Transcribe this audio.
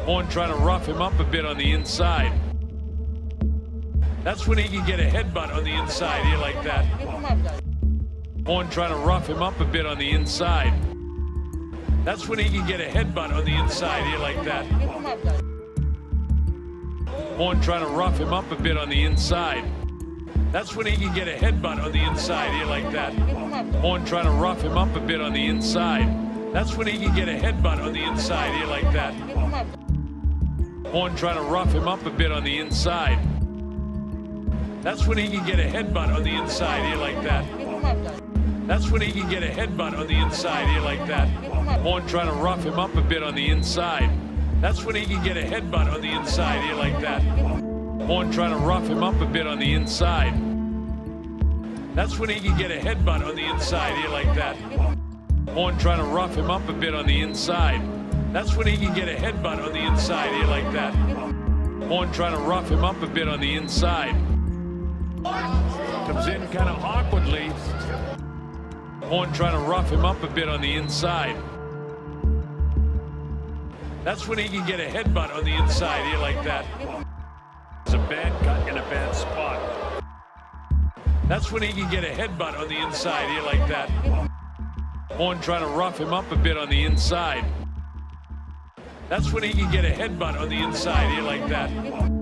Horn trying to rough him up a bit on the inside. That's when he can get a headbutt on the inside here like that. Horn trying to rough him up a bit on the inside. That's when he can get a headbutt on the inside here like that. Horn trying to rough him up a bit on the inside. That's when he can get a headbutt on the inside here like that. Horn trying to rough him up a bit on the inside. That's when he can get a headbutt on the inside here like that. Horn trying to rough him up a bit on the inside. That's when he can get a headbutt on the inside here like that. That's when he can get a headbutt on the inside here like that. Horn trying to rough him up a bit on the inside. That's when he can get a headbutt on the inside here like that. Horn trying to rough him up a bit on the inside. That's when he can get a headbutt on the inside here like that. Horn trying to rough him up a bit on the inside. That's when he can get a headbutt on the inside here like that. Horn trying to rough him up a bit on the inside. Comes in kind of awkwardly. Horn trying to rough him up a bit on the inside. That's when he can get a headbutt on the inside here like that. It's a bad cut in a bad spot. That's when he can get a headbutt on the inside here like that. Horn trying to rough him up a bit on the inside. That's when he can get a headbutt on the inside here like that.